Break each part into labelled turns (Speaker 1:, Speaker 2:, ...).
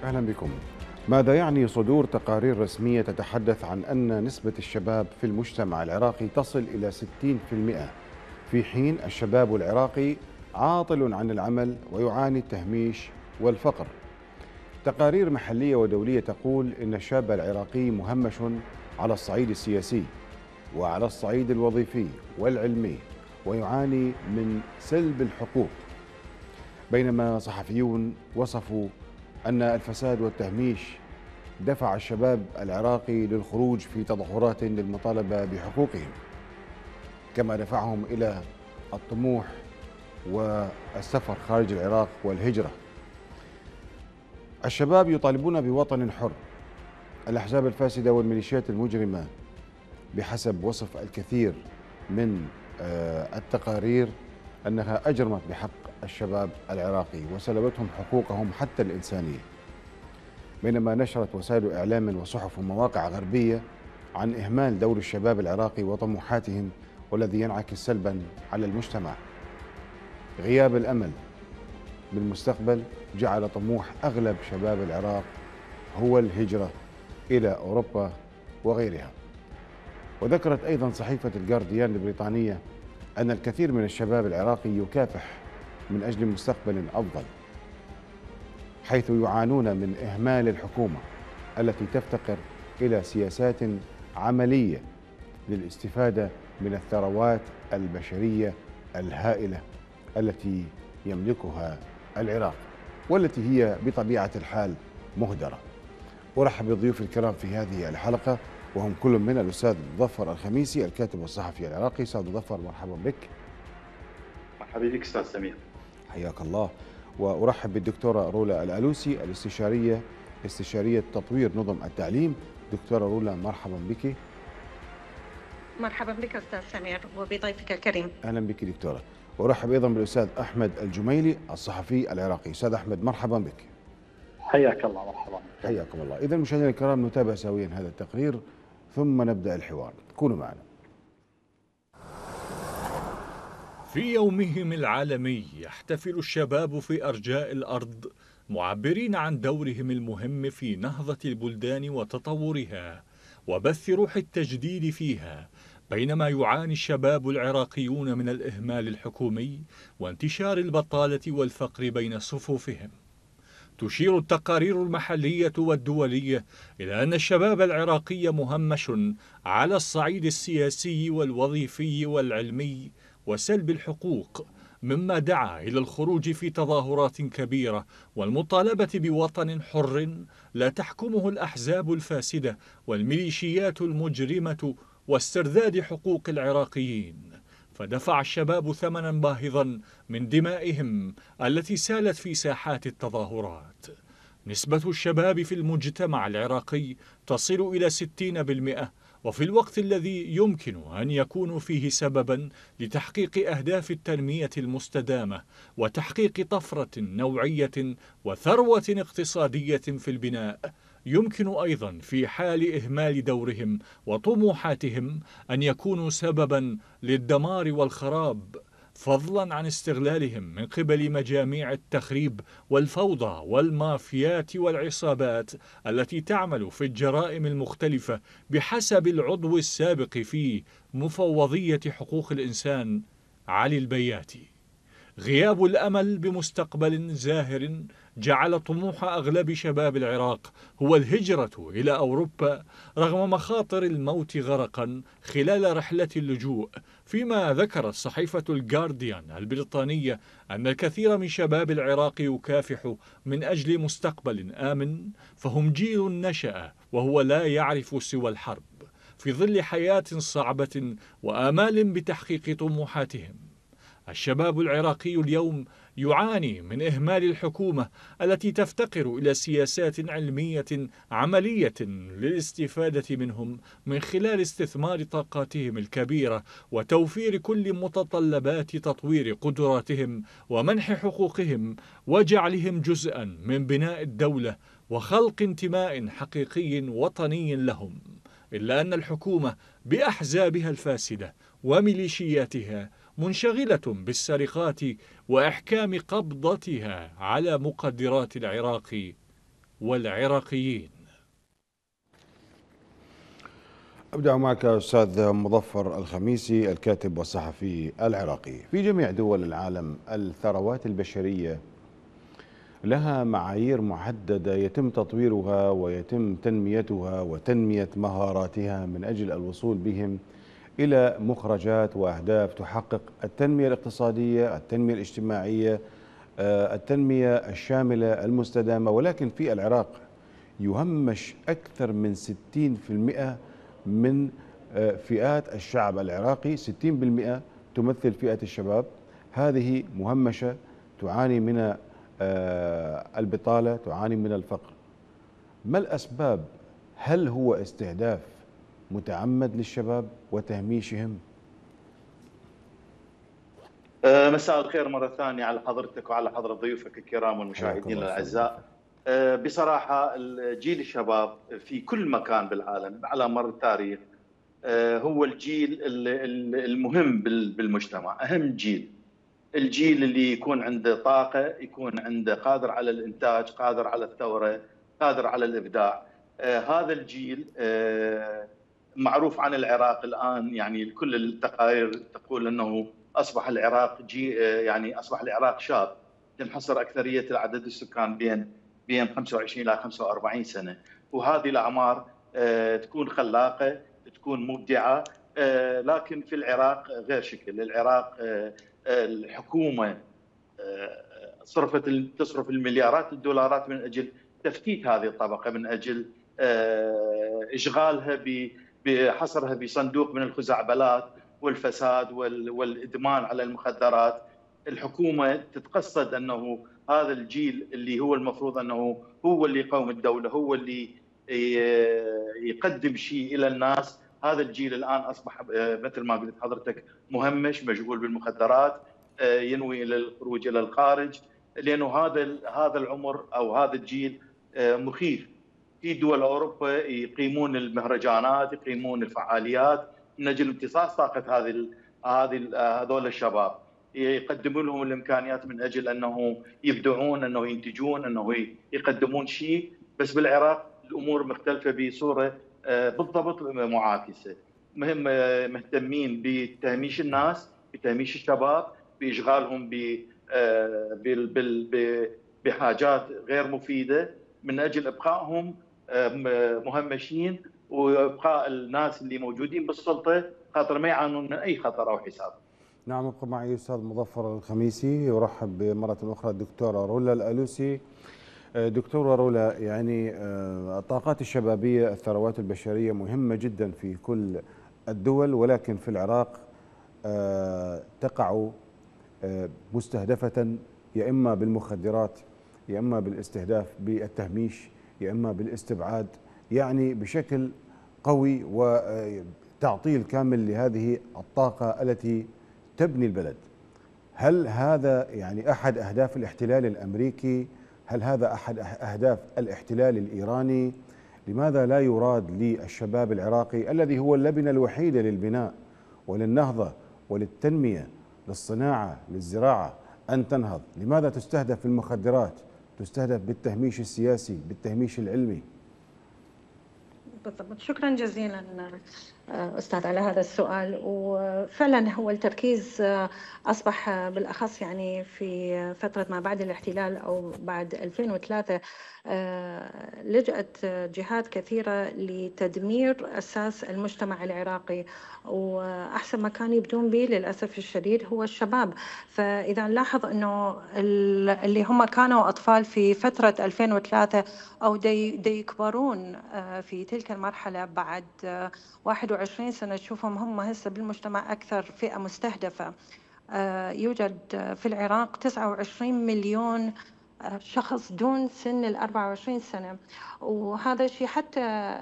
Speaker 1: أهلا بكم. ماذا يعني صدور تقارير رسمية تتحدث عن أن نسبة الشباب في المجتمع العراقي تصل إلى 60%، في حين الشباب العراقي عاطل عن العمل ويعاني التهميش والفقر؟ تقارير محلية ودولية تقول إن الشاب العراقي مهمش على الصعيد السياسي وعلى الصعيد الوظيفي والعلمي، ويعاني من سلب الحقوق، بينما صحفيون وصفوا أن الفساد والتهميش دفع الشباب العراقي للخروج في تظاهرات للمطالبة بحقوقهم، كما دفعهم إلى الطموح والسفر خارج العراق والهجرة. الشباب يطالبون بوطن حر. الأحزاب الفاسدة والميليشيات المجرمة بحسب وصف الكثير من التقارير أنها أجرمت بحق الشباب العراقي وسلبتهم حقوقهم حتى الإنسانية، بينما نشرت وسائل إعلام وصحف ومواقع غربية عن إهمال دور الشباب العراقي وطموحاتهم، والذي ينعكس سلبا على المجتمع. غياب الأمل بالمستقبل جعل طموح أغلب شباب العراق هو الهجرة إلى أوروبا وغيرها. وذكرت أيضا صحيفة الجارديان البريطانية أن الكثير من الشباب العراقي يكافح من أجل مستقبل أفضل، حيث يعانون من إهمال الحكومة التي تفتقر إلى سياسات عملية للاستفادة من الثروات البشرية الهائلة التي يملكها العراق، والتي هي بطبيعة الحال مهدرة. أرحب بضيوف الكرام في هذه الحلقة، وهم كل من الأستاذ مظفر الخميسي الكاتب والصحفي العراقي. أستاذ مظفر، مرحبا بك.
Speaker 2: مرحبا بك أستاذ سمير.
Speaker 1: حياك الله. وأرحب بالدكتورة رولا الألوسي استشارية تطوير نظم التعليم. دكتورة رولا، مرحبا بك.
Speaker 3: مرحبا بك أستاذ سمير وبضيفك الكريم.
Speaker 1: أهلا بك دكتورة. وأرحب أيضا بالأستاذ أحمد الجميلي الصحفي العراقي. أستاذ أحمد، مرحبا بك.
Speaker 2: حياك الله. مرحبا.
Speaker 1: حياكم الله. إذا مشاهدينا الكرام، نتابع سويا هذا التقرير ثم نبدأ الحوار. كونوا معنا.
Speaker 4: في يومهم العالمي يحتفل الشباب في أرجاء الأرض معبرين عن دورهم المهم في نهضة البلدان وتطورها وبث روح التجديد فيها، بينما يعاني الشباب العراقيون من الإهمال الحكومي وانتشار البطالة والفقر بين صفوفهم. تشير التقارير المحلية والدولية إلى أن الشباب العراقي مهمش على الصعيد السياسي والوظيفي والعلمي وسلب الحقوق، مما دعا إلى الخروج في تظاهرات كبيرة والمطالبة بوطن حر لا تحكمه الأحزاب الفاسدة والميليشيات المجرمة واسترداد حقوق العراقيين. فدفع الشباب ثمنا باهظا من دمائهم التي سالت في ساحات التظاهرات. نسبة الشباب في المجتمع العراقي تصل إلى 60%، وفي الوقت الذي يمكن أن يكون فيه سببا لتحقيق أهداف التنمية المستدامة وتحقيق طفرة نوعية وثروة اقتصادية في البناء، يمكن أيضا في حال إهمال دورهم وطموحاتهم أن يكونوا سببا للدمار والخراب، فضلا عن استغلالهم من قبل مجاميع التخريب والفوضى والمافيات والعصابات التي تعمل في الجرائم المختلفة بحسب العضو السابق في مفوضية حقوق الإنسان علي البياتي. غياب الأمل بمستقبل زاهر جعل طموح أغلب شباب العراق هو الهجرة إلى أوروبا رغم مخاطر الموت غرقا خلال رحلة اللجوء، فيما ذكرت صحيفة الجارديان البريطانية أن الكثير من شباب العراق يكافح من أجل مستقبل آمن، فهم جيل نشأ وهو لا يعرف سوى الحرب في ظل حياة صعبة وآمال بتحقيق طموحاتهم. الشباب العراقي اليوم يعاني من إهمال الحكومة التي تفتقر إلى سياسات علمية عملية للاستفادة منهم من خلال استثمار طاقاتهم الكبيرة وتوفير كل متطلبات تطوير قدراتهم ومنح حقوقهم وجعلهم جزءا من بناء الدولة وخلق انتماء حقيقي وطني لهم، إلا أن الحكومة بأحزابها الفاسدة وميليشياتها منشغلة بالسرقات وإحكام قبضتها على مقدرات العراق والعراقيين.
Speaker 1: أبدأ معك أستاذ مظفر الخميسي، الكاتب والصحفي العراقي. في جميع دول العالم الثروات البشرية لها معايير محددة يتم تطويرها ويتم تنميتها وتنمية مهاراتها من أجل الوصول بهم إلى مخرجات وأهداف تحقق التنمية الاقتصادية، التنمية الاجتماعية، التنمية الشاملة المستدامة. ولكن في العراق يهمش أكثر من 60% من فئات الشعب العراقي. 60% تمثل فئة الشباب، هذه مهمشة، تعاني من البطالة، تعاني من الفقر. ما الأسباب؟ هل هو استهداف متعمد للشباب وتهميشهم؟
Speaker 2: مساء الخير مرة ثانية على حضرتك وعلى حضرة ضيوفك الكرام والمشاهدين الأعزاء. بصراحة جيل الشباب في كل مكان بالعالم على مر التاريخ هو الجيل المهم بالمجتمع، أهم جيل. الجيل اللي يكون عنده طاقة، يكون عنده قادر على الإنتاج، قادر على الثورة، قادر على الإبداع. هذا الجيل معروف عن العراق الآن، يعني كل التقارير تقول أنه أصبح العراق يعني أصبح العراق شاب، تنحصر أكثرية العدد السكان بين 25 إلى 45 سنة، وهذه الأعمار تكون خلاقة، تكون مبدعة. لكن في العراق غير شكل. العراق الحكومة تصرف المليارات الدولارات من أجل تفتيت هذه الطبقة، من أجل إشغالها بحصرها بصندوق من الخزعبلات والفساد والإدمان على المخدرات. الحكومة تتقصد أنه هذا الجيل اللي هو المفروض أنه هو اللي يقوم الدولة، هو اللي يقدم شيء إلى الناس. هذا الجيل الآن أصبح مثل ما قلت حضرتك مهمش، مشغول بالمخدرات، ينوي إلى الخروج إلى الخارج، لأنه هذا العمر أو هذا الجيل مخيف. في دول أوروبا يقيمون المهرجانات، يقيمون الفعاليات من أجل امتصاص طاقة هذول الشباب، يقدمون لهم الإمكانيات من أجل أنه يبدعون، أنه ينتجون، أنه يقدمون شيء. بس بالعراق الأمور مختلفة بصورة بالضبط معاكسة. مهتمين بتهميش الناس، بتهميش الشباب، بإشغالهم بحاجات غير مفيدة من أجل إبقائهم مهمشين، وإبقاء الناس اللي موجودين بالسلطة خاطر ما يعانون من أي خطر أو حساب.
Speaker 1: نعم، ابقى معي أستاذ مظفر الخميسي. يرحب مرة أخرى الدكتورة رولا الألوسي. دكتورة رولا، يعني الطاقات الشبابية، الثروات البشرية مهمة جدا في كل الدول، ولكن في العراق تقع مستهدفة يا إما بالمخدرات، يا إما بالاستهداف بالتهميش، يا إما بالاستبعاد، يعني بشكل قوي وتعطيل كامل لهذه الطاقة التي تبني البلد. هل هذا يعني أحد أهداف الاحتلال الأمريكي؟ هل هذا أحد أهداف الاحتلال الإيراني؟ لماذا لا يراد للشباب العراقي الذي هو اللبنة الوحيدة للبناء وللنهضة وللتنمية، للصناعة، للزراعة أن تنهض؟ لماذا تستهدف المخدرات، تستهدف بالتهميش السياسي، بالتهميش العلمي؟
Speaker 3: بالضبط. شكرا جزيلا أستاذ على هذا السؤال. وفعلا هو التركيز أصبح بالأخص يعني في فترة ما بعد الاحتلال أو بعد 2003 لجأت جهات كثيرة لتدمير أساس المجتمع العراقي، وأحسن مكان يبدون به للأسف الشديد هو الشباب. فإذا نلاحظ أنه اللي هم كانوا أطفال في فترة 2003 أو دي يكبرون في تلك المرحلة بعد 21 سنة، تشوفهم هم هسه بالمجتمع أكثر فئة مستهدفة. يوجد في العراق 29 مليون شخص دون سن 24 سنة، وهذا الشيء حتى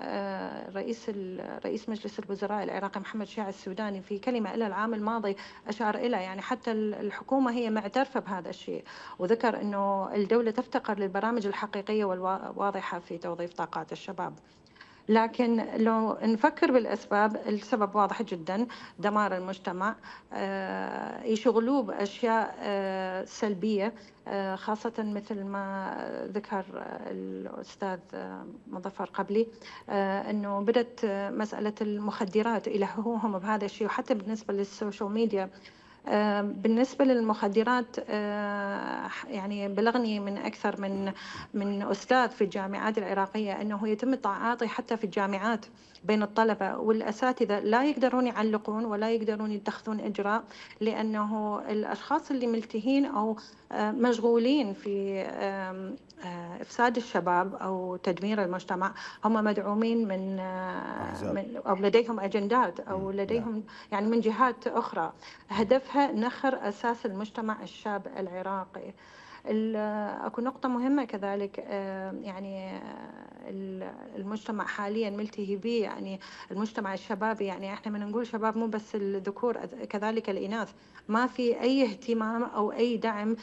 Speaker 3: رئيس مجلس الوزراء العراقي محمد شيع السوداني في كلمة له العام الماضي أشار إلى، يعني حتى الحكومة هي معترفة بهذا الشيء، وذكر أنه الدولة تفتقر للبرامج الحقيقية والواضحة في توظيف طاقات الشباب. لكن لو نفكر بالأسباب، السبب واضح جدا: دمار المجتمع، يشغلوه بأشياء سلبية، خاصة مثل ما ذكر الأستاذ مظفر قبلي، أنه بدت مسألة المخدرات إلهوهم بهذا الشيء. وحتى بالنسبة للسوشيال ميديا، بالنسبة للمخدرات، يعني بلغني من أكثر من أستاذ في الجامعات العراقية أنه يتم التعاطي حتى في الجامعات بين الطلبة والأساتذة، لا يقدرون يعلقون ولا يقدرون يتخذون إجراء، لأنه الأشخاص اللي ملتهين أو مشغولين في إفساد الشباب أو تدمير المجتمع هم مدعومين من أو لديهم أجندات أو لديهم يعني من جهات أخرى هدفها نخر أساس المجتمع الشاب العراقي. اكو نقطة مهمة كذلك، يعني المجتمع حاليا ملتهي به، يعني المجتمع الشبابي. يعني احنا من نقول شباب مو بس الذكور، كذلك الإناث. ما في أي اهتمام أو أي دعم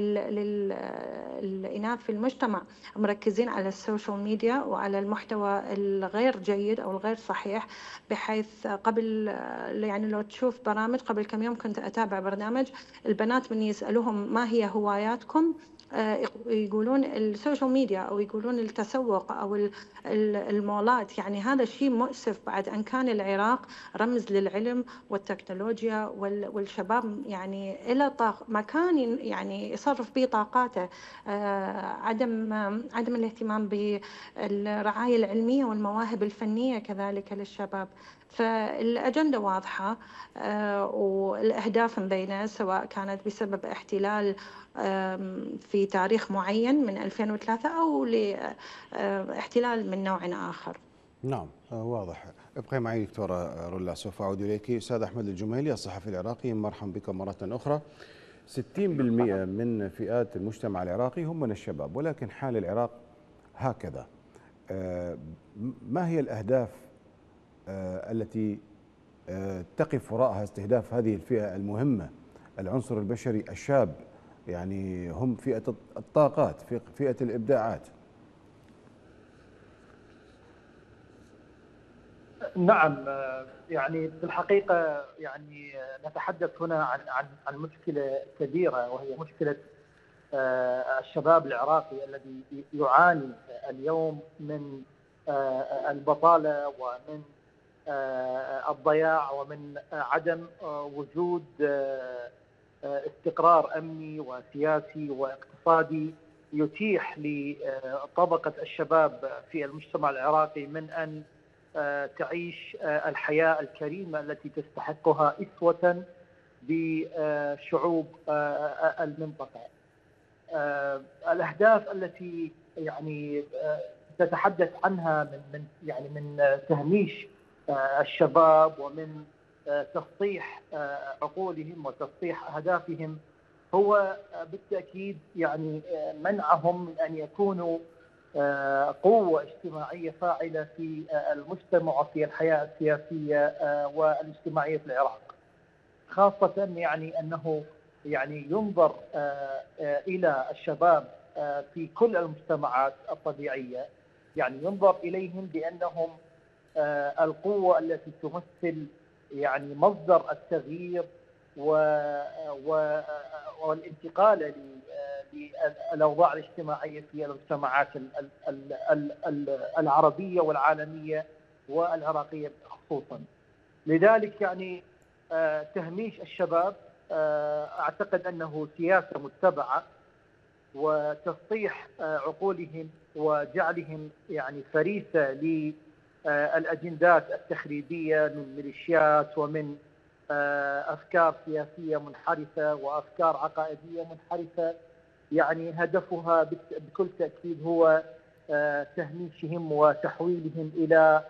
Speaker 3: للإناث في المجتمع، مركزين على السوشيال ميديا وعلى المحتوى الغير جيد أو الغير صحيح. بحيث قبل، يعني لو تشوف برامج، قبل كم يوم كنت أتابع برنامج البنات من يسألوهم ما هي هواياتكم، يقولون السوشيال ميديا أو يقولون التسوق أو المولات. يعني هذا الشيء مؤسف، بعد أن كان العراق رمز للعلم والتكنولوجيا والشباب، يعني إلى مكان يعني يصرف به طاقاته. عدم الاهتمام بالرعاية العلمية والمواهب الفنية كذلك للشباب. فالأجندة واضحة، والأهداف مبينة، سواء كانت بسبب احتلال في تاريخ معين من 2003 أو لاحتلال من نوع آخر.
Speaker 1: نعم، واضح. ابقي معي دكتورة رولا، سوف أعود إليك. أستاذ أحمد الجميلي، الصحفي العراقي، مرحبا بكم مرة أخرى. 60% من فئات المجتمع العراقي هم من الشباب، ولكن حال العراق هكذا. ما هي الأهداف التي تقف وراءها استهداف هذه الفئة المهمة، العنصر البشري الشاب؟ يعني هم فئة الطاقات، فئة الإبداعات.
Speaker 5: نعم، يعني بالحقيقة يعني نتحدث هنا عن مشكلة كبيرة، وهي مشكلة الشباب العراقي الذي يعاني اليوم من البطالة ومن الضياع ومن عدم وجود استقرار أمني وسياسي واقتصادي يتيح لطبقة الشباب في المجتمع العراقي من أن تعيش الحياة الكريمة التي تستحقها أسوة بشعوب المنطقة. الأهداف التي يعني تتحدث عنها من تهميش الشباب ومن تسطيح عقولهم وتسطيح أهدافهم هو بالتأكيد يعني منعهم من أن يكونوا قوة اجتماعية فاعلة في المجتمع وفي الحياة السياسية والاجتماعية في العراق، خاصة يعني أنه يعني ينظر إلى الشباب في كل المجتمعات الطبيعية، يعني ينظر إليهم بأنهم القوة التي تمثل يعني مصدر التغيير والانتقال للأوضاع الاجتماعية في المجتمعات العربية والعالمية والعراقية خصوصا. لذلك يعني تهميش الشباب أعتقد أنه سياسة متبعة، وتسطيح عقولهم وجعلهم يعني فريسة للأجندات التخريبية من ميليشيات ومن أفكار سياسية منحرفة وأفكار عقائدية منحرفة، يعني هدفها بكل تأكيد هو تهميشهم وتحويلهم إلى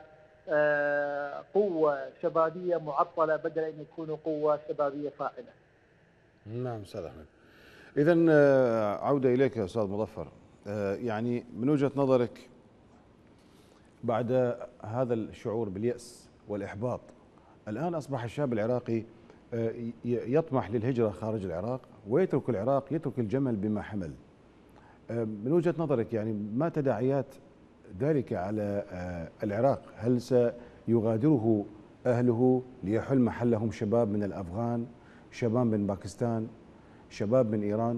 Speaker 5: قوة شبابية معطلة بدل أن يكونوا قوة شبابية فاعلة.
Speaker 1: نعم أستاذ أحمد. إذن عودة إليك يا أستاذ مظفر، يعني من وجهة نظرك بعد هذا الشعور باليأس والإحباط، الآن أصبح الشاب العراقي يطمح للهجرة خارج العراق ويترك العراق، يترك الجمل بما حمل. من وجهة نظرك يعني ما تداعيات ذلك على العراق؟ هل سيغادره أهله ليحل محلهم شباب من الأفغان، شباب من باكستان، شباب من إيران؟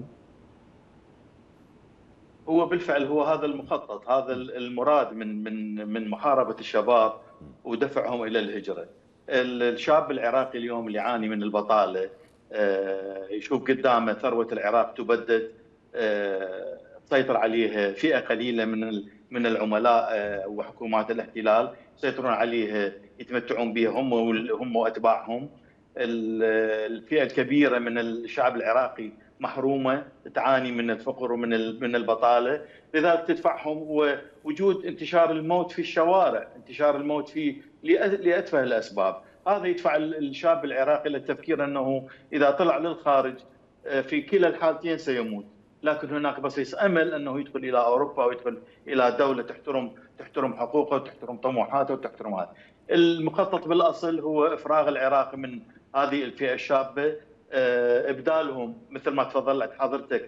Speaker 2: هو بالفعل هو هذا المخطط، هذا المراد من محاربة الشباب ودفعهم إلى الهجرة. الشاب العراقي اليوم اللي يعاني من البطالة يشوف قدامه ثروة العراق تبدد، تسيطر عليه فئة قليلة من العملاء وحكومات الاحتلال، يسيطرون عليه يتمتعون به هم وأتباعهم. الفئة الكبيرة من الشعب العراقي محرومة، تعاني من الفقر ومن البطالة، لذلك تدفعهم وجود انتشار الموت في الشوارع، انتشار الموت في لأتفه الأسباب. هذا يدفع الشاب العراقي للتفكير أنه إذا طلع للخارج في كلا الحالتين سيموت، لكن هناك بصيص أمل أنه يدخل إلى أوروبا ويدخل إلى دولة تحترم حقوقه وتحترم طموحاته وتحترم هذا. المخطط بالأصل هو إفراغ العراق من هذه الفئة الشابة، إبدالهم مثل ما تفضلت حضرتك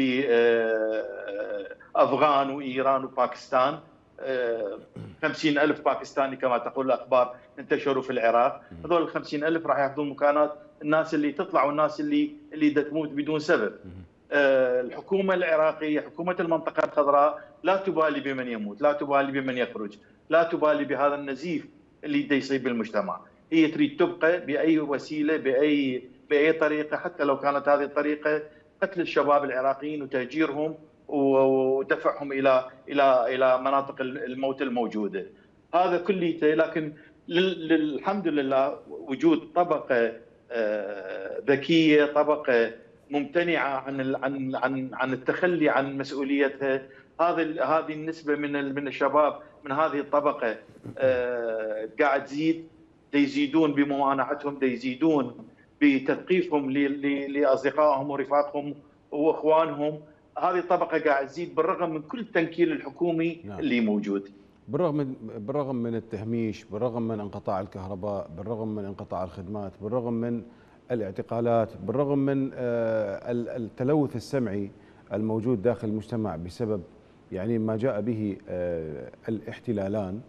Speaker 2: بأفغان وإيران وباكستان. 50,000 باكستاني كما تقول الأخبار انتشروا في العراق، هذول 50,000 راح ياخذون مكانات الناس اللي تطلع والناس اللي تموت بدون سبب. الحكومة العراقية، حكومة المنطقة الخضراء، لا تبالي بمن يموت، لا تبالي بمن يخرج، لا تبالي بهذا النزيف اللي يصيب المجتمع. هي تريد تبقى بأي وسيلة بأي طريقة، حتى لو كانت هذه الطريقة قتل الشباب العراقيين وتهجيرهم ودفعهم إلى مناطق الموت الموجودة. هذا كليته. لكن الحمد لله وجود طبقة ذكية، طبقة ممتنعة عن التخلي عن مسؤوليتها. هذه النسبة من الشباب من هذه الطبقة قاعد تزيد، يزيدون بممانعتهم، يزيدون بتثقيفهم لأصدقائهم ورفاقهم وإخوانهم. هذه الطبقة قاعد تزيد بالرغم من كل التنكيل الحكومي اللي موجود،
Speaker 1: بالرغم من التهميش، بالرغم من انقطاع الكهرباء، بالرغم من انقطاع الخدمات، بالرغم من الاعتقالات، بالرغم من التلوث السمعي الموجود داخل المجتمع بسبب يعني ما جاء به الاحتلالان.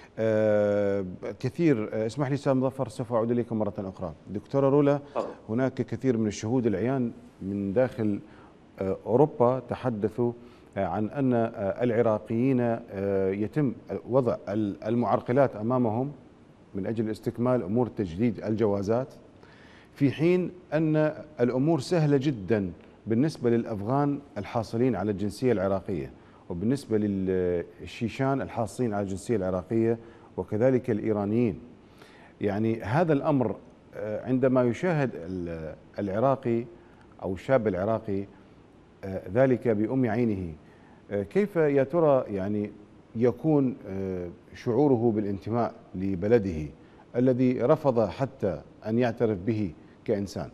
Speaker 1: كثير، اسمح لي استاذ مظفر سوف اعود اليكم مره اخرى. دكتوره رولا، هناك كثير من الشهود العيان من داخل اوروبا تحدثوا عن ان العراقيين يتم وضع المعرقلات امامهم من اجل استكمال امور تجديد الجوازات، في حين ان الامور سهله جدا بالنسبه للافغان الحاصلين على الجنسيه العراقيه، وبالنسبه للشيشان الحاصلين على الجنسيه العراقيه، وكذلك الايرانيين. يعني هذا الامر عندما يشاهد العراقي او الشاب العراقي ذلك بأم عينه، كيف يا ترى يعني يكون شعوره بالانتماء لبلده الذي رفض حتى أن يعترف به كإنسان؟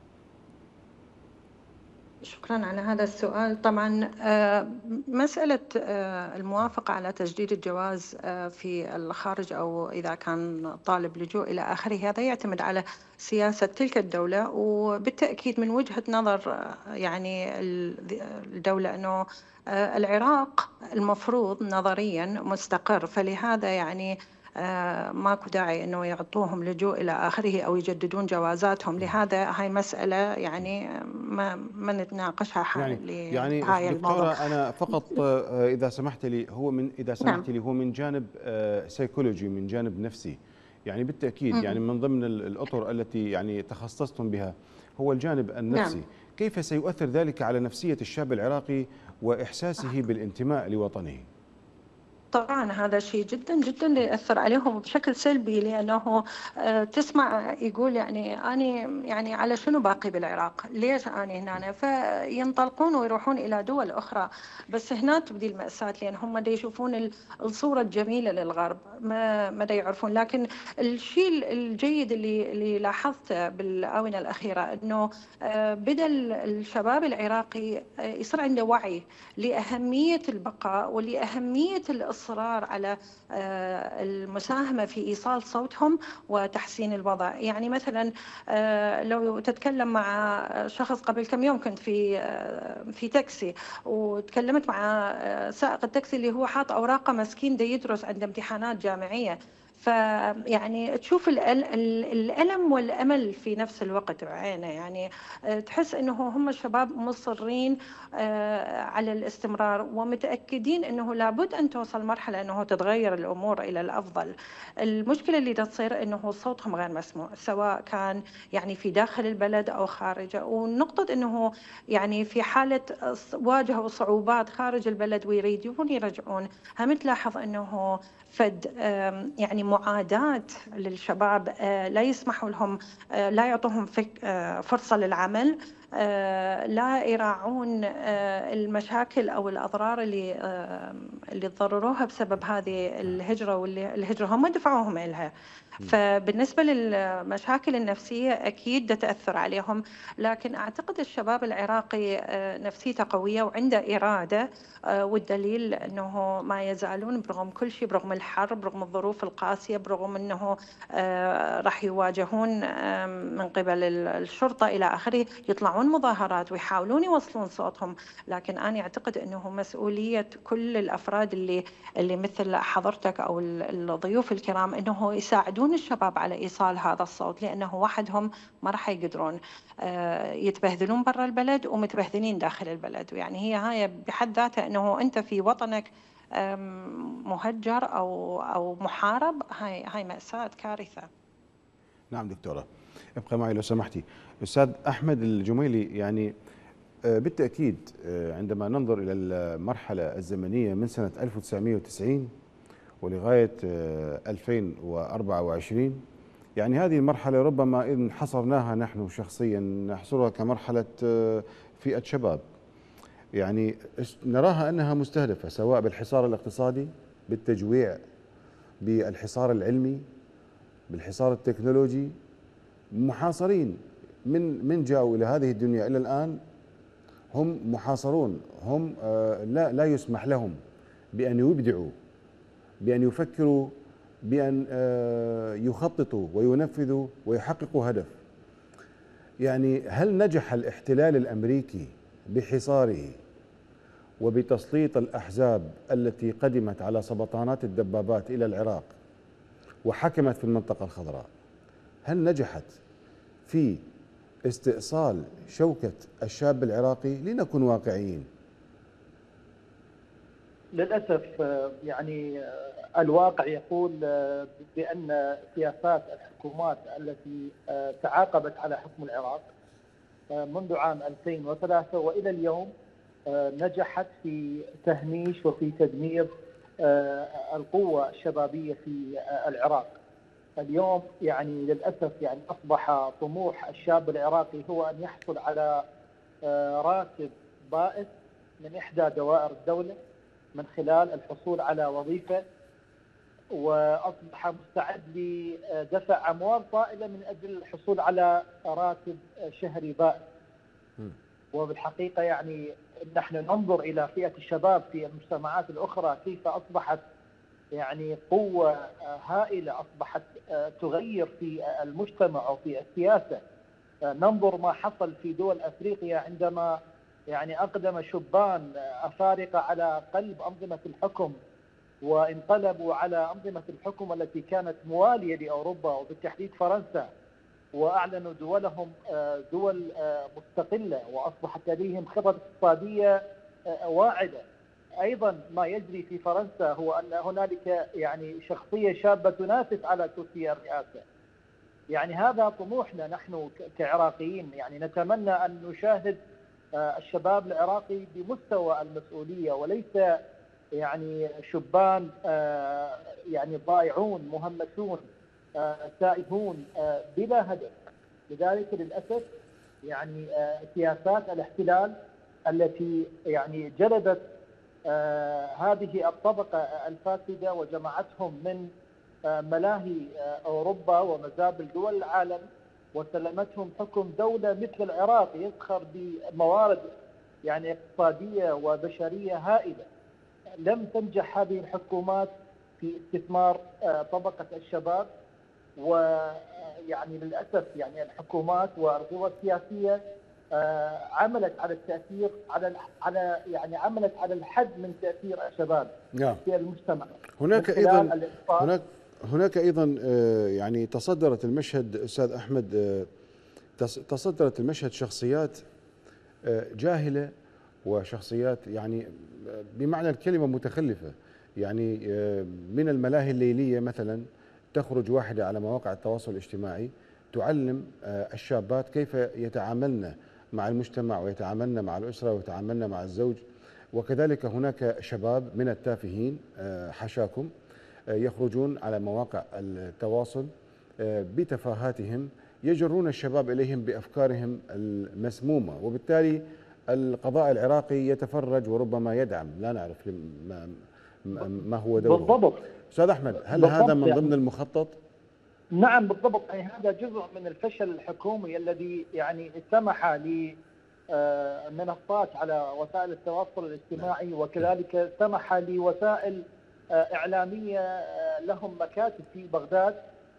Speaker 3: شكرا على هذا السؤال. طبعا مسألة الموافقة على تجديد الجواز في الخارج أو إذا كان طالب لجوء إلى آخره، هذا يعتمد على سياسة تلك الدولة، وبالتأكيد من وجهة نظر يعني الدولة أنه العراق المفروض نظريا مستقر، فلهذا يعني ماكو داعي انه يعطوهم لجوء الى اخره او يجددون جوازاتهم. لهذا هاي مساله يعني ما نتناقشها حاليا.
Speaker 1: يعني
Speaker 3: هاي
Speaker 1: دكتوره انا فقط اذا سمحت لي، هو من جانب سيكولوجي، من جانب نفسي، يعني بالتاكيد يعني من ضمن الاطر التي يعني تخصصتم بها هو الجانب النفسي. كيف سيؤثر ذلك على نفسيه الشاب العراقي واحساسه بالانتماء لوطنه؟
Speaker 3: طبعا هذا شيء جدا جدا يأثر عليهم بشكل سلبي، لأنه تسمع يقول يعني أنا يعني على شنو باقي بالعراق؟ ليش أنا هنا؟ فينطلقون ويروحون إلى دول أخرى، بس هنا تبدي المأساة، لأن هم دا يشوفون الصورة الجميلة للغرب، ما دا يعرفون. لكن الشيء الجيد اللي لاحظته بالآونة الأخيرة أنه بدأ الشباب العراقي يصير عنده وعي لأهمية البقاء ولأهمية الإصرار على المساهمة في إيصال صوتهم وتحسين الوضع. يعني مثلا لو تتكلم مع شخص، قبل كم يوم كنت في تاكسي وتكلمت مع سائق التاكسي اللي هو حاط أوراقه مسكين دا يدرس عند امتحانات جامعية. فيعني تشوف الألم والأمل في نفس الوقت بعينه. يعني تحس أنه هم الشباب مصرين على الاستمرار ومتأكدين أنه لابد أن توصل مرحلة أنه تتغير الأمور إلى الأفضل. المشكلة اللي تصير أنه صوتهم غير مسموع، سواء كان يعني في داخل البلد أو خارجه. ونقطة أنه يعني في حالة واجهوا صعوبات خارج البلد ويريدون يرجعون، هم تلاحظ أنه فد يعني معاداة للشباب، لا يسمحوا لهم، لا يعطوهم فرصة للعمل، لا يراعون المشاكل أو الأضرار اللي تضرروها بسبب هذه الهجرة، واللي الهجرة هم دفعوهم إلها. فبالنسبة للمشاكل النفسية أكيد تأثر عليهم، لكن أعتقد الشباب العراقي نفسيته قوية وعنده إرادة، والدليل أنه ما يزالون برغم كل شيء، برغم الحرب، برغم الظروف القاسية، برغم أنه راح يواجهون من قبل الشرطة إلى آخره، يطلعون مظاهرات ويحاولون يوصلون صوتهم. لكن أنا أعتقد أنه مسؤولية كل الأفراد اللي مثل حضرتك أو الضيوف الكرام أنه يساعدون الشباب على إيصال هذا الصوت، لأنه وحدهم ما راح يقدرون، يتبهذلون برا البلد ومتبهذلين داخل البلد. يعني هاي بحد ذاتها أنه أنت في وطنك مهجر أو محارب، هاي مأساة، كارثة.
Speaker 1: نعم دكتورة، ابقى معي لو سمحتي. أستاذ أحمد الجميلي، يعني بالتأكيد عندما ننظر إلى المرحلة الزمنية من سنة 1990 ولغاية 2024، يعني هذه المرحلة ربما إن حصرناها نحن شخصيا نحصرها كمرحلة فئة شباب، يعني نراها أنها مستهدفة سواء بالحصار الاقتصادي، بالتجويع، بالحصار العلمي، بالحصار التكنولوجي. محاصرين من جاءوا إلى هذه الدنيا إلى الآن، هم محاصرون، هم لا يسمح لهم بأن يبدعوا، بأن يفكروا، بأن يخططوا وينفذوا ويحققوا هدف. يعني هل نجح الاحتلال الأمريكي بحصاره وبتسليط الأحزاب التي قدمت على سبطانات الدبابات إلى العراق وحكمت في المنطقة الخضراء، هل نجحت في استئصال شوكة الشاب العراقي؟ لنكن واقعيين.
Speaker 5: للأسف يعني الواقع يقول بأن سياسات الحكومات التي تعاقبت على حكم العراق منذ عام 2003 وإلى اليوم نجحت في تهميش وفي تدمير القوة الشبابية في العراق. اليوم يعني للأسف يعني أصبح طموح الشاب العراقي هو أن يحصل على راتب بائس من إحدى دوائر الدولة من خلال الحصول على وظيفة، وأصبح مستعد لدفع أموال طائلة من أجل الحصول على راتب شهري بائس. وبالحقيقة يعني نحن ننظر إلى فئة الشباب في المجتمعات الأخرى كيف أصبحت يعني قوة هائلة، أصبحت تغير في المجتمع أو في السياسة. ننظر ما حصل في دول أفريقيا عندما يعني أقدم شبان أفارقة على قلب أنظمة الحكم وانقلبوا على أنظمة الحكم التي كانت موالية لأوروبا وبالتحديد فرنسا، وأعلنوا دولهم دول مستقلة وأصبحت لديهم خطط اقتصادية واعدة. أيضا ما يجري في فرنسا هو أن هنالك يعني شخصية شابة تنافس على كرسي الرئاسة. يعني هذا طموحنا نحن كعراقيين، يعني نتمنى أن نشاهد الشباب العراقي بمستوى المسؤولية، وليس يعني شبان يعني ضائعون مهمشون تائهون بلا هدف. لذلك للأسف يعني سياسات الاحتلال التي يعني جلبت هذه الطبقة الفاسدة وجمعتهم من ملاهي أوروبا ومزابل دول العالم وسلمتهم حكم دولة مثل العراق يزخر بموارد يعني اقتصادية وبشرية هائلة. لم تنجح هذه الحكومات في استثمار طبقة الشباب، ويعني للأسف يعني الحكومات والقوى السياسية عملت على التأثير يعني عملت على الحد من تأثير الشباب في المجتمع.
Speaker 1: هناك أيضا يعني تصدرت المشهد أستاذ أحمد، تصدرت المشهد شخصيات جاهلة وشخصيات يعني بمعنى الكلمة متخلفة. يعني من الملاهي الليلية مثلا تخرج واحدة على مواقع التواصل الاجتماعي تعلم الشابات كيف يتعاملن مع المجتمع ويتعاملن مع الأسرة ويتعاملن مع الزوج. وكذلك هناك شباب من التافهين حشاكم يخرجون على مواقع التواصل بتفاهاتهم يجرون الشباب إليهم بأفكارهم المسمومة، وبالتالي القضاء العراقي يتفرج وربما يدعم، لا نعرف ما هو دوره.
Speaker 5: بالضبط
Speaker 1: أستاذ أحمد، هل هذا من ضمن المخطط؟
Speaker 5: نعم بالضبط، يعني هذا جزء من الفشل الحكومي الذي يعني سمح لمنصات على وسائل التواصل الاجتماعي، وكذلك سمح لوسائل إعلامية لهم مكاتب في بغداد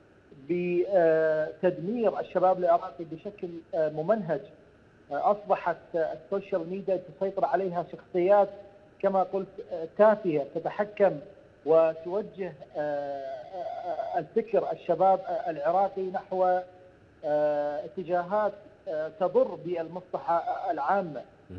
Speaker 5: بتدمير الشباب العراقي بشكل ممنهج. أصبحت السوشيال ميديا تسيطر عليها شخصيات كما قلت تافهة تتحكم وتوجه الفكر الشباب العراقي نحو اتجاهات تضر بالمصلحة العامة،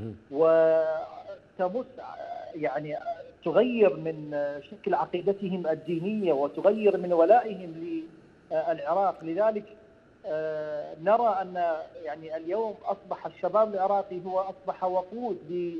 Speaker 5: وتمس يعني تغير من شكل عقيدتهم الدينية وتغير من ولائهم للعراق. لذلك نرى أن يعني اليوم أصبح الشباب العراقي أصبح وقود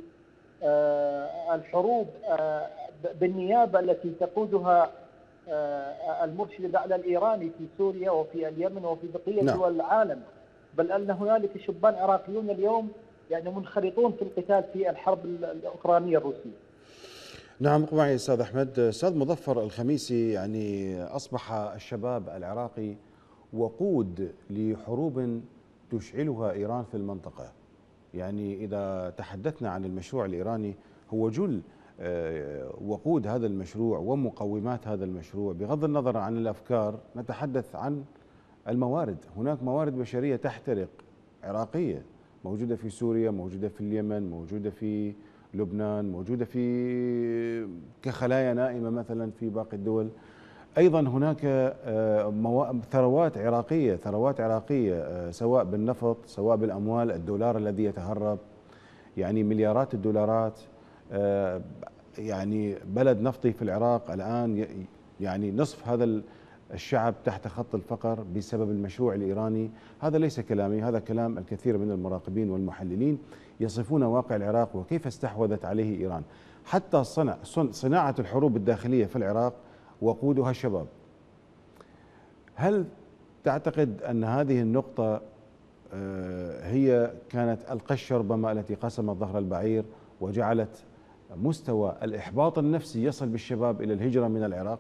Speaker 5: للحروب بالنيابة التي تقودها المرشد الأعلى الإيراني في سوريا وفي اليمن وفي بقية دول العالم، بل أن هنالك شبان عراقيون اليوم يعني منخرطون في القتال في الحرب الأوكرانية الروسية.
Speaker 1: نعم، معي أستاذ أحمد. أستاذ مظفر الخميسي، يعني أصبح الشباب العراقي وقود لحروب تشعلها إيران في المنطقة. يعني إذا تحدثنا عن المشروع الإيراني هو جل وقود هذا المشروع ومقومات هذا المشروع، بغض النظر عن الأفكار نتحدث عن الموارد. هناك موارد بشرية تحترق عراقية موجودة في سوريا، موجودة في اليمن، موجودة في لبنان، موجودة في كخلايا نائمة مثلا في باقي الدول. أيضا هناك ثروات عراقية سواء بالنفط سواء بالأموال، الدولار الذي يتهرب، يعني مليارات الدولارات. يعني بلد نفطي في العراق الآن، يعني نصف هذا الشعب تحت خط الفقر بسبب المشروع الإيراني. هذا ليس كلامي، هذا كلام الكثير من المراقبين والمحللين يصفون واقع العراق وكيف استحوذت عليه إيران. حتى صناعة الحروب الداخلية في العراق وقودها الشباب. هل تعتقد أن هذه النقطة هي كانت القش ربما التي قسمت ظهر البعير وجعلت مستوى الإحباط النفسي يصل بالشباب إلى الهجرة من العراق؟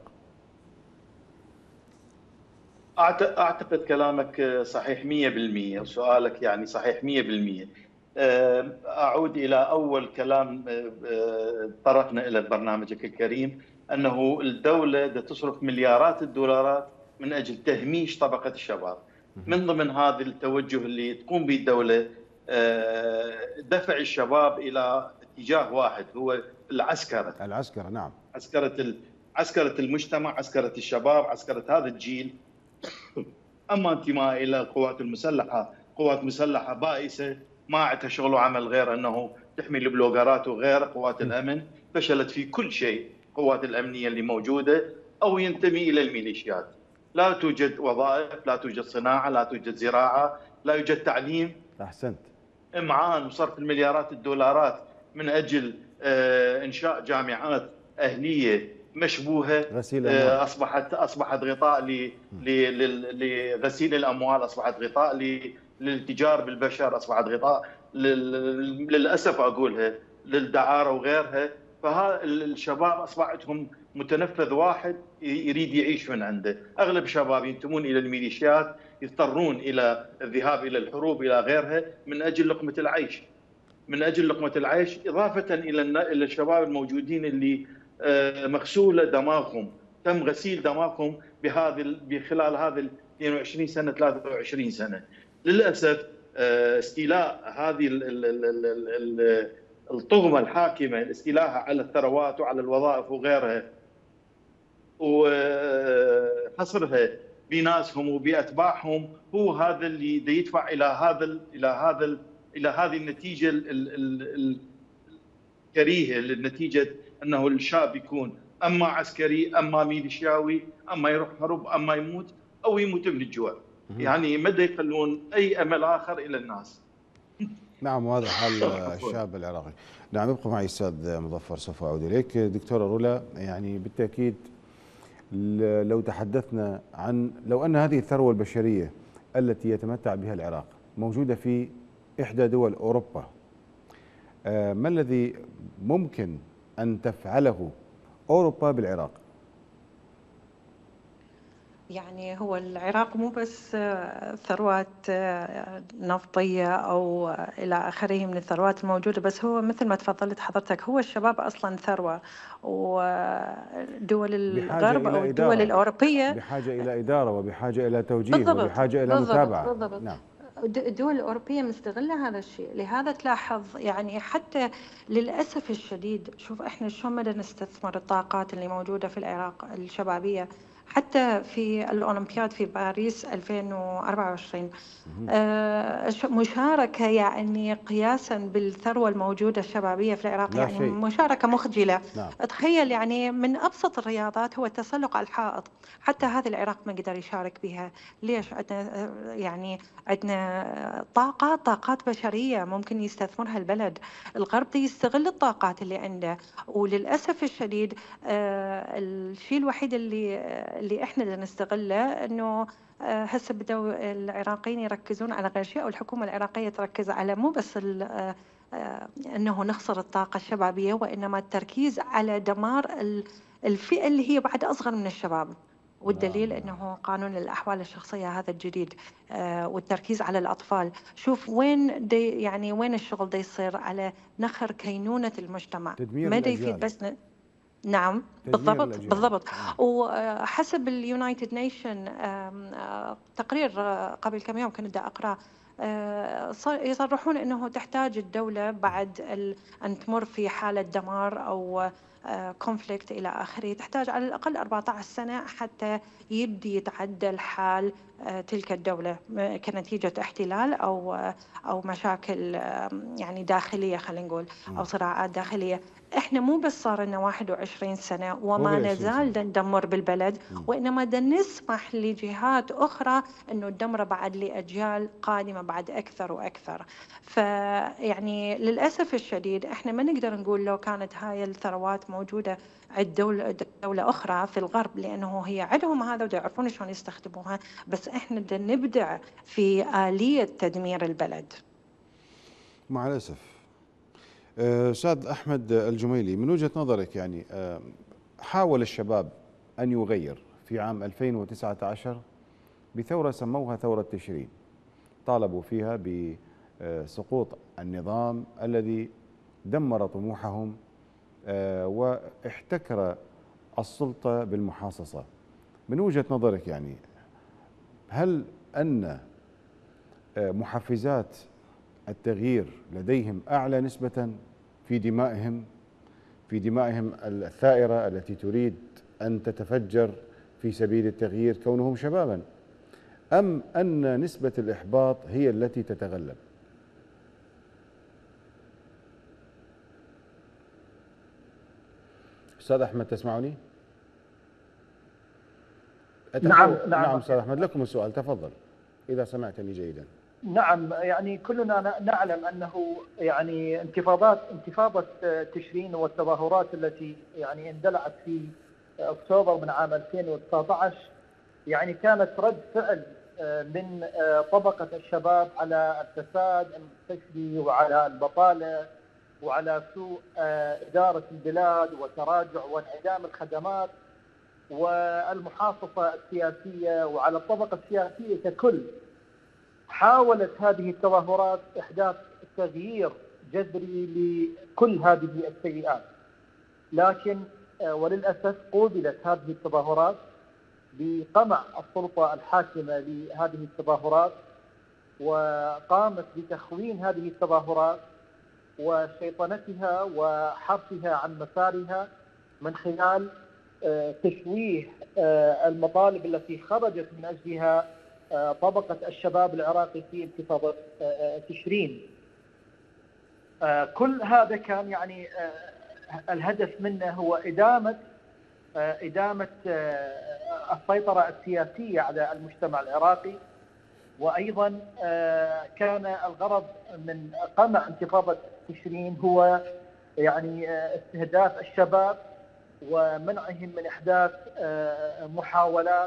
Speaker 2: أعتقد كلامك صحيح 100%، وسؤالك يعني صحيح 100%. أعود إلى أول كلام طرقنا إلى برنامجك الكريم، أنه الدولة تصرف مليارات الدولارات من أجل تهميش طبقة الشباب. من ضمن هذا التوجه اللي تقوم به الدولة دفع الشباب إلى اتجاه واحد، هو العسكرة.
Speaker 1: نعم،
Speaker 2: عسكرة المجتمع، عسكرة الشباب، عسكرة هذا الجيل. أما انتماء إلى القوات المسلحة، قوات مسلحة بائسة ما عندها شغل وعمل غير أنه تحمي البلوغرات وغير. قوات الأمن فشلت في كل شيء، قوات الأمنية اللي موجودة، أو ينتمي إلى الميليشيات. لا توجد وظائف، لا توجد صناعة، لا توجد زراعة، لا يوجد تعليم.
Speaker 1: أحسنت.
Speaker 2: إمعان وصرف المليارات الدولارات من أجل إنشاء جامعات أهلية مشبوهة، أصبحت غطاء لغسيل الأموال، أصبحت غطاء للتجار بالبشر، أصبحت غطاء للأسف أقولها للدعارة وغيرها. فالشباب أصبحتهم متنفذ واحد يريد يعيش من عنده. أغلب الشباب ينتمون إلى الميليشيات، يضطرون إلى الذهاب إلى الحروب إلى غيرها من أجل لقمة العيش، إضافة إلى الشباب الموجودين اللي مغسوله دماغهم، تم غسيل دماغهم بخلال هذه 22 سنه 23 سنه. للاسف استيلاء هذه الطغمه الحاكمه، استيلاءها على الثروات وعلى الوظائف وغيرها، وحصرها بناسهم وباتباعهم، هو هذا اللي يدفع الى هذه النتيجه الكريهه، النتيجه انه الشاب يكون اما عسكري، اما ميليشياوي، اما يروح حرب، اما يموت او يموت من الجوع. يعني ما يخلون اي امل اخر الى الناس.
Speaker 1: نعم، وهذا حال الشعب العراقي. نعم، ابقوا معي استاذ مظفر، سوف اعود اليك. دكتوره رولا، يعني بالتاكيد لو تحدثنا عن لو ان هذه الثروه البشريه التي يتمتع بها العراق موجوده في احدى دول اوروبا، ما الذي ممكن ان تفعله اوروبا بالعراق؟
Speaker 3: يعني هو العراق مو بس ثروات نفطية أو إلى آخره من الثروات الموجودة، بس هو مثل ما تفضلت حضرتك، هو الشباب أصلا ثروة، ودول الغرب أو الدول الأوروبية
Speaker 1: بحاجة إلى إدارة، وبحاجة إلى توجيه،
Speaker 3: بالضبط
Speaker 1: وبحاجة إلى متابعة.
Speaker 3: بالضبط. نعم. الدول الأوروبية مستغلة هذا الشيء، لهذا تلاحظ يعني حتى للأسف الشديد، شوف إحنا شلون بدنا نستثمر الطاقات اللي موجودة في العراق الشبابية. حتى في الأولمبياد في باريس 2024 مشاركة يعني قياسا بالثروة الموجودة الشبابية في العراق، يعني شيء. مشاركة مخجلة. نعم. تخيل يعني من أبسط الرياضات هو التسلق على الحائط، حتى هذه العراق ما قدر يشارك بها. ليش؟ عندنا طاقات بشرية ممكن يستثمرها البلد. الغرب يستغل الطاقات اللي عنده، وللأسف الشديد الشيء الوحيد اللي احنا بدنا نستغله انه هسه بدأوا العراقيين يركزون على غير شيء، او الحكومة العراقية تركز على مو بس انه نخسر الطاقة الشبابية، وانما التركيز على دمار الفئة اللي هي بعد اصغر من الشباب. والدليل انه قانون الاحوال الشخصيه هذا الجديد، والتركيز على الاطفال. شوف وين يعني وين الشغل دا يصير على نخر كينونه المجتمع، ما دا يفيد بس نعم بالضبط. وحسب اليونايتد نيشن تقرير قبل كم يوم كنت اقرا، يصرحون انه تحتاج الدوله بعد ان تمر في حاله دمار او كونفليكت إلى آخره، تحتاج على الأقل 14 سنة حتى يبدي يتعدل حال تلك الدولة كنتيجة احتلال أو مشاكل يعني داخلية، خلينا نقول، أو صراعات داخلية. إحنا مو بس صار لنا 21 سنة وما نزال ندمر بالبلد، وإنما نسمح لجهات أخرى إنه تدمر بعد لأجيال قادمة بعد أكثر وأكثر. فيعني للأسف الشديد إحنا ما نقدر نقول لو كانت هاي الثروات موجودة عند دولة أخرى في الغرب، لأنه هي عندهم هذا ويعرفون شلون يستخدموها، بس إحنا بدنا نبدع في آلية تدمير البلد.
Speaker 1: مع الأسف. أستاذ أحمد الجميلي، من وجهة نظرك يعني حاول الشباب أن يغير في عام 2019 بثورة سموها ثورة تشرين، طالبوا فيها بسقوط النظام الذي دمر طموحهم واحتكر السلطة بالمحاصصة. من وجهة نظرك يعني هل أن محفزات التغيير لديهم أعلى نسبة في دمائهم الثائرة التي تريد أن تتفجر في سبيل التغيير كونهم شبابا، أم أن نسبة الإحباط هي التي تتغلب؟ أستاذ أحمد تسمعني؟ نعم أستاذ أحمد، لكم السؤال، تفضل إذا سمعتني جيدا.
Speaker 5: نعم، يعني كلنا نعلم أنه يعني انتفاضة تشرين والتظاهرات التي يعني اندلعت في أكتوبر من عام 2019 يعني كانت رد فعل من طبقة الشباب على الفساد المستشري وعلى البطالة وعلى سوء إدارة البلاد وتراجع وانعدام الخدمات والمحاصصة السياسية، وعلى الطبقة السياسية ككل. حاولت هذه التظاهرات إحداث تغيير جذري لكل هذه السيئات، لكن وللأسف قوبلت هذه التظاهرات بقمع السلطة الحاكمة لهذه التظاهرات، وقامت بتخوين هذه التظاهرات وشيطنتها وحرفها عن مسارها من خلال تشويه المطالب التي خرجت من أجلها طبقة الشباب العراقي في انتفاضة تشرين. كل هذا كان يعني الهدف منه هو إدامة السيطرة السياسية على المجتمع العراقي، وأيضا كان الغرض من قمع انتفاضة تشرين هو يعني استهداف الشباب ومنعهم من إحداث محاولات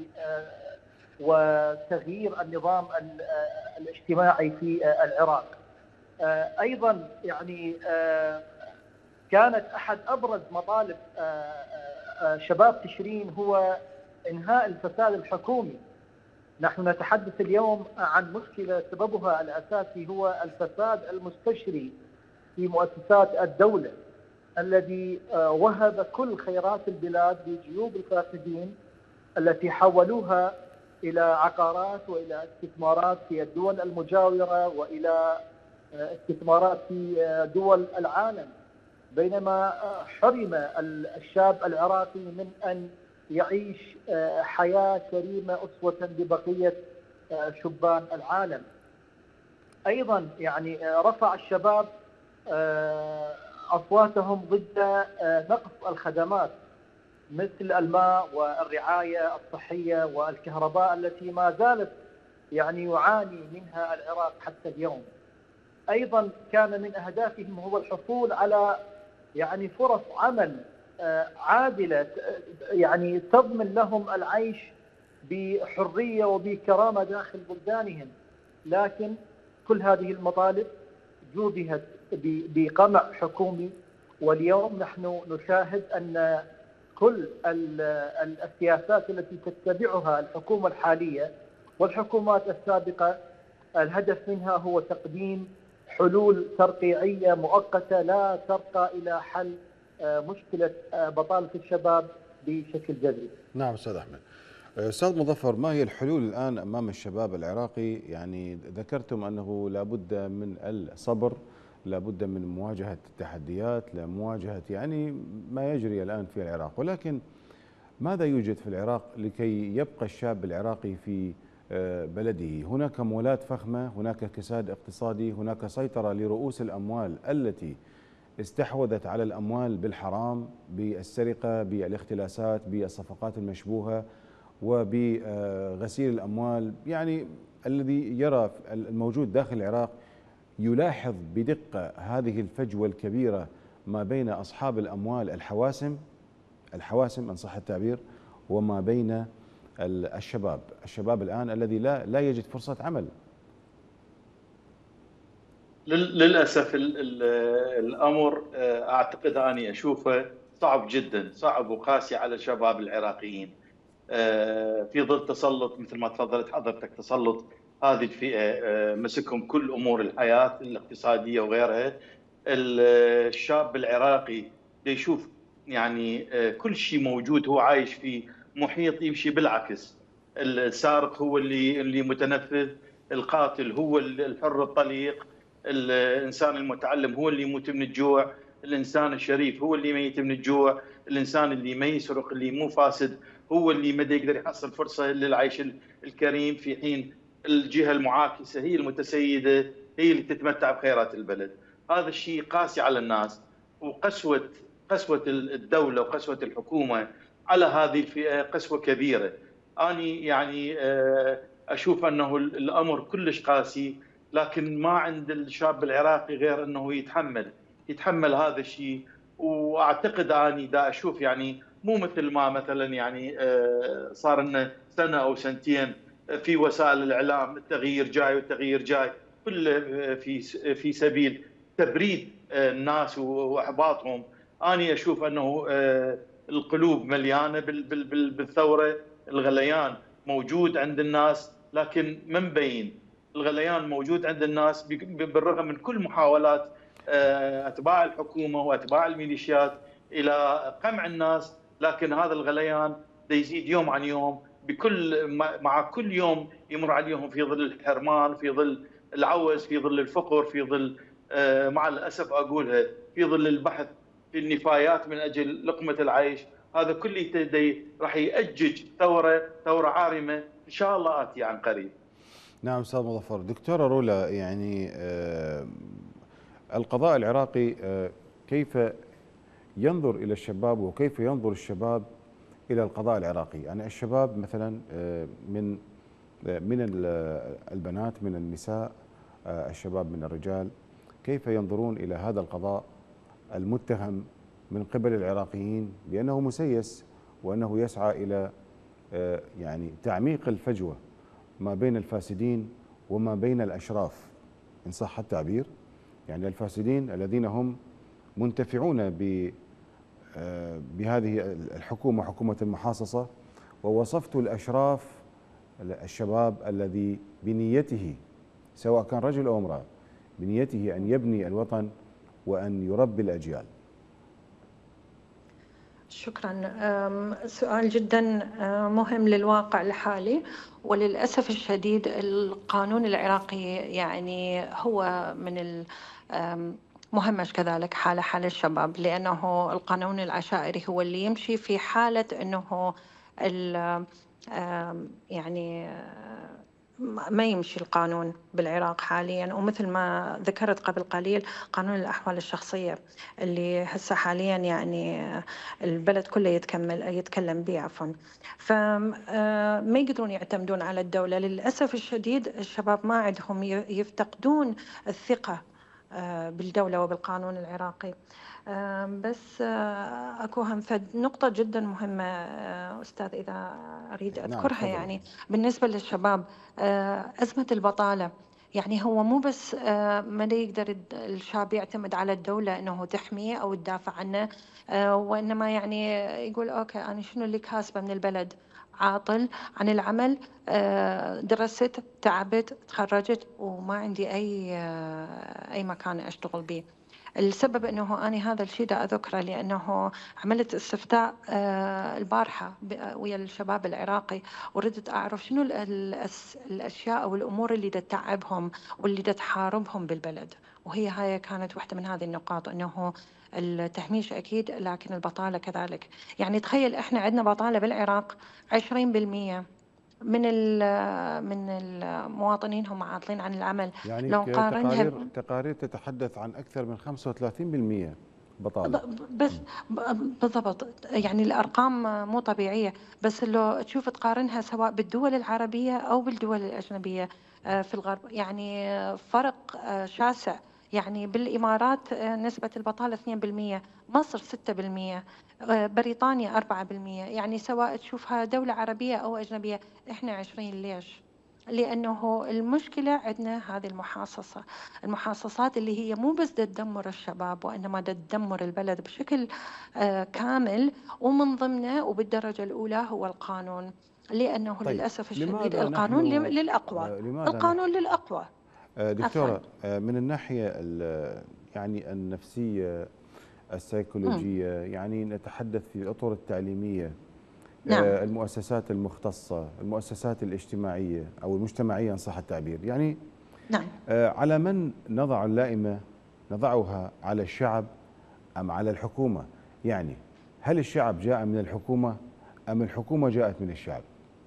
Speaker 5: وتغيير النظام الاجتماعي في العراق. أيضا يعني كانت أحد أبرز مطالب شباب تشرين هو إنهاء الفساد الحكومي. نحن نتحدث اليوم عن مشكلة سببها الأساسي هو الفساد المستشري في مؤسسات الدولة الذي وهب كل خيرات البلاد لجيوب الفاسدين التي حولوها إلى عقارات وإلى استثمارات في الدول المجاورة وإلى استثمارات في دول العالم، بينما حرم الشاب العراقي من أن يعيش حياة كريمة أسوة ببقية شبان العالم. أيضا يعني رفع الشباب أصواتهم ضد نقص الخدمات مثل الماء والرعاية الصحية والكهرباء التي ما زالت يعني يعاني منها العراق حتى اليوم. أيضا كان من أهدافهم هو الحصول على يعني فرص عمل عادلة يعني تضمن لهم العيش بحرية وبكرامة داخل بلدانهم، لكن كل هذه المطالب جوبهت بقمع حكومي. واليوم نحن نشاهد أن كل السياسات التي تتبعها الحكومة الحالية والحكومات السابقة الهدف منها هو تقديم حلول ترقيعية مؤقتة لا ترقى إلى حل مشكلة بطالة الشباب بشكل جذري.
Speaker 1: نعم أستاذ أحمد. أستاذ مظفر، ما هي الحلول الآن أمام الشباب العراقي؟ يعني ذكرتم أنه لابد من الصبر، لابد من مواجهة التحديات، لمواجهة يعني ما يجري الآن في العراق، ولكن ماذا يوجد في العراق لكي يبقى الشاب العراقي في بلده؟ هناك مولات فخمة، هناك كساد اقتصادي، هناك سيطرة لرؤوس الأموال التي استحوذت على الأموال بالحرام، بالسرقة، بالاختلاسات، بالصفقات المشبوهة، وبغسيل الأموال. يعني الذي يرى الموجود داخل العراق يلاحظ بدقة هذه الفجوة الكبيرة ما بين أصحاب الأموال الحواسم إن صح التعبير، وما بين الشباب الآن الذي لا يجد فرصة عمل.
Speaker 2: للأسف الأمر أعتقد أني أشوفه صعب جدا، صعب وقاسي على الشباب العراقيين في ظل تسلط مثل ما تفضلت حضرتك، تسلط هذه الفئة مسكهم كل أمور الحياة الاقتصادية وغيرها. الشاب العراقي يشوف يعني كل شيء موجود، هو عايش في محيط يمشي بالعكس. السارق هو اللي متنفذ، القاتل هو الحر الطليق، الإنسان المتعلم هو اللي يموت من الجوع، الإنسان الشريف هو اللي ميت من الجوع، الإنسان اللي ما يسرق اللي مو فاسد هو اللي ما يقدر يحصل فرصة للعيش الكريم، في حين الجهة المعاكسة هي المتسيدة، هي اللي تتمتع بخيرات البلد. هذا الشيء قاسي على الناس، وقسوة الدولة وقسوة الحكومة على هذه الفئة قسوة كبيرة. أني يعني أشوف أنه الأمر كلش قاسي، لكن ما عند الشاب العراقي غير أنه يتحمل هذا الشيء. وأعتقد أني دا أشوف يعني مو مثل ما مثلا يعني صار لنا سنة أو سنتين في وسائل الإعلام التغيير جاي والتغيير جاي، كله في سبيل تبريد الناس وإحباطهم. أنا أشوف أنه القلوب مليانة بالثورة، الغليان موجود عند الناس لكن ما مبين. الغليان موجود عند الناس بالرغم من كل محاولات أتباع الحكومة وأتباع الميليشيات الى قمع الناس، لكن هذا الغليان يزيد يوم عن يوم، مع كل يوم يمر عليهم في ظل الحرمان، في ظل العوز، في ظل الفقر، في ظل مع الاسف اقولها في ظل البحث في النفايات من اجل لقمه العيش. هذا كله راح يأجج ثوره عارمه ان شاء الله اتيه عن قريب.
Speaker 1: نعم استاذ مظفر. دكتوره رولا، يعني القضاء العراقي كيف ينظر الى الشباب وكيف ينظر الشباب الى القضاء العراقي؟ يعني الشباب مثلا من البنات، من النساء، الشباب من الرجال، كيف ينظرون الى هذا القضاء المتهم من قبل العراقيين بانه مسيس وانه يسعى الى يعني تعميق الفجوه ما بين الفاسدين وما بين الاشراف ان صح التعبير؟ يعني الفاسدين الذين هم منتفعون بهذه الحكومه، حكومه المحاصصه، ووصفت الاشراف الشباب الذي بنيته سواء كان رجل او امراه بنيته ان يبني الوطن وان يربي الاجيال.
Speaker 3: شكرا. سؤال جدا مهم للواقع الحالي، وللأسف الشديد القانون العراقي يعني هو من مهمش كذلك حال الشباب، لأنه القانون العشائري هو اللي يمشي في حالة أنه يعني ما يمشي القانون بالعراق حاليا. ومثل ما ذكرت قبل قليل قانون الأحوال الشخصية اللي هسه حاليا يعني البلد كله يتكلم به عفوا، فما يقدرون يعتمدون على الدولة. للأسف الشديد الشباب ما عندهم، يفتقدون الثقة بالدولة وبالقانون العراقي. بس اكو هم نقطة جدا مهمة أستاذ إذا أريد أذكرها. يعني بالنسبة للشباب أزمة البطالة، يعني هو مو بس ما يقدر الشاب يعتمد على الدولة أنه تحميه أو تدافع عنه، وإنما يعني يقول أوكي أنا شنو اللي كاسبة من البلد؟ عاطل عن العمل، درست تعبت تخرجت وما عندي أي مكان أشتغل به. السبب أنه أنا هذا الشيء دا أذكره لأنه عملت استفتاء البارحة ويا الشباب العراقي، وردت أعرف شنو الأشياء أو الأمور اللي دا تتعبهم واللي دا تحاربهم بالبلد، وهي هاي كانت واحدة من هذه النقاط، أنه التهميش أكيد لكن البطالة كذلك. يعني تخيل إحنا عندنا بطالة بالعراق 20% من المواطنين هم عاطلين عن العمل.
Speaker 1: يعني
Speaker 3: لو نقارنها
Speaker 1: تقارير تتحدث عن أكثر من 35% بطالة.
Speaker 3: بس بالضبط، يعني الأرقام مو طبيعية. بس لو تشوف تقارنها سواء بالدول العربية أو بالدول الأجنبية في الغرب، يعني فرق شاسع. يعني بالإمارات نسبة البطالة 2%، مصر 6%، بريطانيا 4%. يعني سواء تشوفها دولة عربية أو أجنبية إحنا 20. ليش؟ لأنه المشكلة عندنا هذه المحاصصات اللي هي مو بس تدمر الشباب وإنما تدمر البلد بشكل كامل، ومن ضمنه وبالدرجة الأولى هو القانون، لأنه
Speaker 1: طيب.
Speaker 3: للأسف الشديد القانون للأقوى. القانون للأقوى.
Speaker 1: دكتورة، من الناحية يعني النفسية السيكولوجية، يعني نتحدث في الأطر التعليمية، نعم. المؤسسات المختصة، المؤسسات الاجتماعية أو المجتمعية إن صح التعبير، يعني نعم. على من نضع اللائمة؟ نضعها على الشعب أم على الحكومة؟ يعني هل الشعب جاء من الحكومة أم الحكومة جاءت من الشعب؟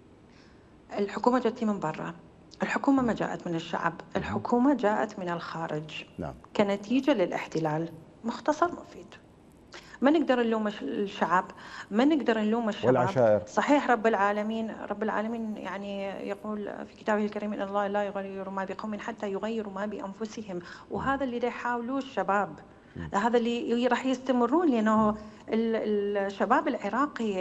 Speaker 3: الحكومة جت من برا، الحكومة ما جاءت من الشعب، الحكومة جاءت من الخارج، نعم. كنتيجة للاحتلال. مختصر مفيد. ما نقدر نلوم الشعب، ما نقدر نلوم الشباب
Speaker 1: والعشائر.
Speaker 3: صحيح رب العالمين يعني يقول في كتابه الكريم إن الله لا يغير ما بقوم حتى يغيروا ما بأنفسهم، وهذا اللي يحاولوه الشباب، هذا اللي راح يستمرون، لأنه الشباب العراقي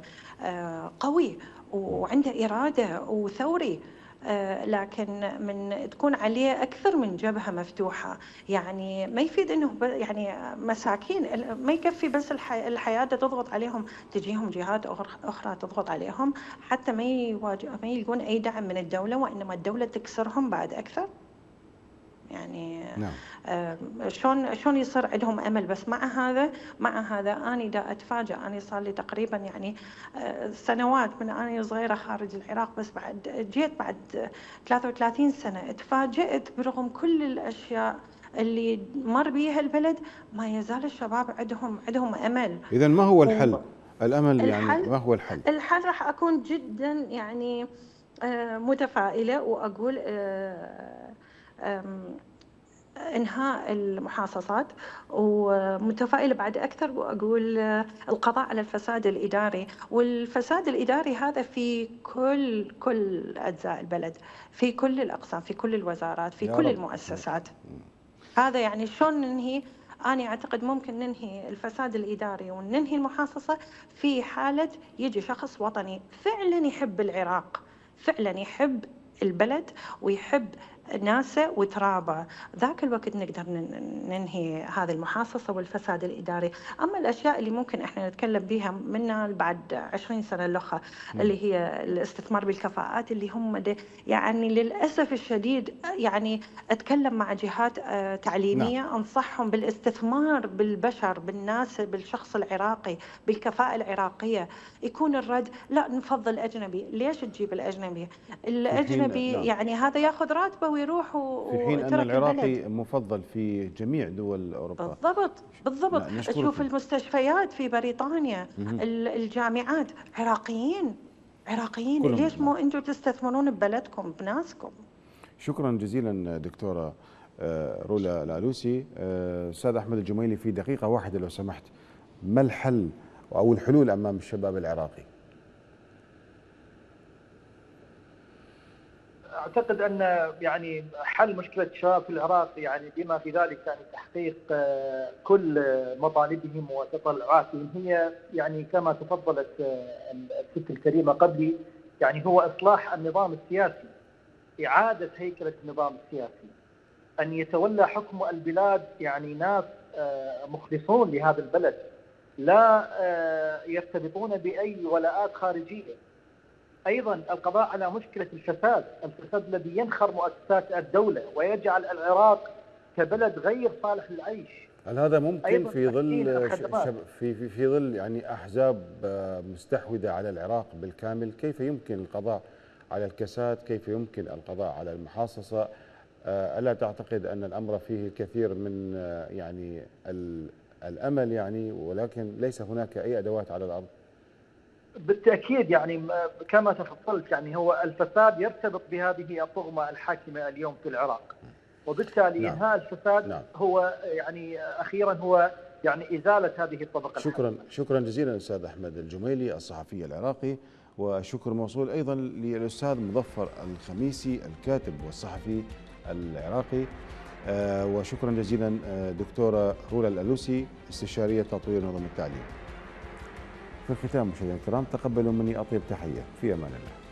Speaker 3: قوي وعنده إرادة وثوري، لكن من تكون عليه أكثر من جبهة مفتوحة، يعني ما يفيد أنه يعني مساكين ما يكفي بس الحياة تضغط عليهم، تجيهم جهات أخرى تضغط عليهم حتى ما يلقون أي دعم من الدولة، وإنما الدولة تكسرهم بعد أكثر. يعني
Speaker 1: نعم.
Speaker 3: شلون يصير عندهم امل؟ بس مع هذا انا دا اتفاجئ. انا صار لي تقريبا يعني سنوات من انا صغيره خارج العراق، بس جيت بعد 33 سنه اتفاجئت برغم كل الاشياء اللي مر بيها البلد ما يزال الشباب عندهم امل.
Speaker 1: اذا ما هو الحل؟ الامل يعني ما هو الحل؟
Speaker 3: الحل راح اكون جدا يعني متفائله واقول انهاء المحاصصات، ومتفائله بعد اكثر واقول القضاء على الفساد الاداري. والفساد الاداري هذا في كل اجزاء البلد، في كل الاقسام، في كل الوزارات، في كل المؤسسات. هذا يعني شلون ننهي؟ أنا أعتقد ممكن ننهي الفساد الإداري وننهي المحاصصة في حالة يجي شخص وطني فعلا يحب العراق، فعلا يحب البلد ويحب ناسه وترابه، ذاك الوقت نقدر ننهي هذه المحاصصة والفساد الإداري. أما الأشياء اللي ممكن إحنا نتكلم بها منها بعد 20 سنة الأخرى اللي هي الاستثمار بالكفاءات، اللي هم يعني للأسف الشديد يعني أتكلم مع جهات تعليمية
Speaker 1: نعم.
Speaker 3: أنصحهم بالاستثمار بالبشر، بالناس، بالشخص العراقي، بالكفاءة العراقية. يكون الرد لا نفضل أجنبي. ليش تجيب الأجنبي؟ الأجنبي
Speaker 1: نعم.
Speaker 3: يعني هذا ياخذ راتبه ويروح
Speaker 1: في حين أن
Speaker 3: وترك
Speaker 1: العراقي
Speaker 3: البلد.
Speaker 1: مفضل في جميع دول أوروبا.
Speaker 3: بالضبط. تشوف المستشفيات في بريطانيا، الجامعات عراقيين. ليش مو أنتم تستثمرون ببلدكم بناسكم؟
Speaker 1: شكرا جزيلا دكتورة رولا العلوسي. أستاذ أحمد الجميلي، في دقيقة واحدة لو سمحت، ما الحل أو الحلول أمام الشباب العراقي؟
Speaker 5: اعتقد ان يعني حل مشكله الشباب في العراق يعني بما في ذلك يعني تحقيق كل مطالبهم وتطلعاتهم هي يعني كما تفضلت الست الكريمه قبلي، يعني هو اصلاح النظام السياسي، اعاده هيكله النظام السياسي، ان يتولى حكم البلاد يعني ناس مخلصون لهذا البلد، لا يرتبطون باي ولاءات خارجيه. أيضا القضاء على مشكلة الفساد الذي ينخر مؤسسات الدولة ويجعل العراق كبلد غير صالح للعيش.
Speaker 1: هل هذا ممكن في ظل يعني أحزاب مستحوذة على العراق بالكامل؟ كيف يمكن القضاء على الكساد؟ كيف يمكن القضاء على المحاصصة؟ ألا تعتقد أن الأمر فيه الكثير من يعني الأمل يعني، ولكن ليس هناك أي أدوات على الأرض؟
Speaker 5: بالتأكيد يعني كما تفضلت يعني هو الفساد يرتبط بهذه الطغمة الحاكمة اليوم في العراق، وبالتالي
Speaker 1: نعم.
Speaker 5: إنهاء الفساد
Speaker 1: نعم.
Speaker 5: هو يعني أخيرا هو يعني إزالة هذه الطبقة.
Speaker 1: شكرا جزيلا أستاذ أحمد الجميلي الصحفي العراقي، وشكر موصول أيضا للأستاذ مظفر الخميسي الكاتب والصحفي العراقي، وشكرا جزيلا دكتورة رولا العلوسي استشارية تطوير نظم التعليم. في الختام مشاهدينا الكرام، تقبلوا مني أطيب تحية، في أمان الله.